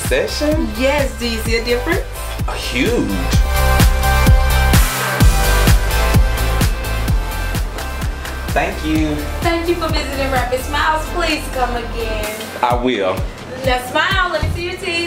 session? Yes, do you see a difference? Huge. Thank you. Thank you for visiting Rapid Smiles. Please come again. I will. Now smile, let me see your teeth.